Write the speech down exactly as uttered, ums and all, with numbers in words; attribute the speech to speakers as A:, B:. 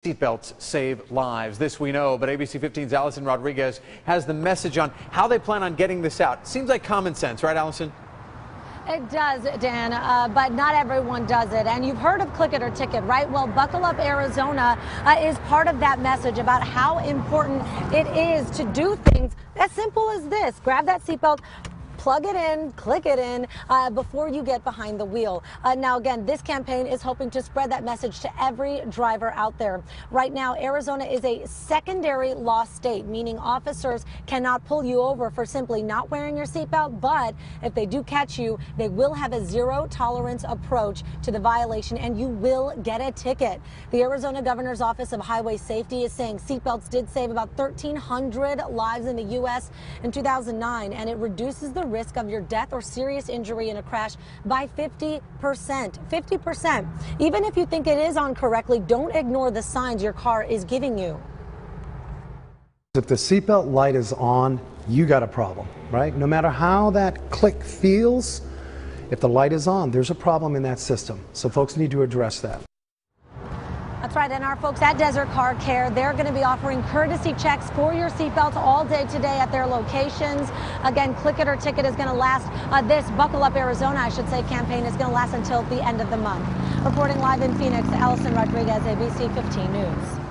A: Seatbelts save lives. This we know, but A B C fifteen's Allison Rodriguez has the message on how they plan on getting this out. Seems like common sense, right, Allison?
B: It does, Dan, uh, but not everyone does it. And you've heard of Click It or Ticket, right? Well, Buckle Up Arizona uh, is part of that message about how important it is to do things as simple as this. Grab that seatbelt, plug it in, click it in uh, before you get behind the wheel. Uh, now, again, this campaign is hoping to spread that message to every driver out there. Right now, Arizona is a secondary law state, meaning officers cannot pull you over for simply not wearing your seatbelt. But if they do catch you, they will have a zero tolerance approach to the violation and you will get a ticket. The Arizona Governor's Office of Highway Safety is saying seatbelts did save about thirteen hundred lives in the U S in two thousand nine, and it reduces the risk of your death or serious injury in a crash by fifty percent. fifty percent. Even if you think it is on correctly, don't ignore the signs your car is giving you.
C: If the seatbelt light is on, you got a problem, right? No matter how that click feels, if the light is on, there's a problem in that system. So folks need to address that.
B: That's right, and our folks at Desert Car Care, they're going to be offering courtesy checks for your seatbelts all day today at their locations. Again, Click It or Ticket is going to last, uh, this Buckle Up Arizona, I should say, campaign is going to last until the end of the month. Reporting live in Phoenix, Allison Rodriguez, A B C fifteen News.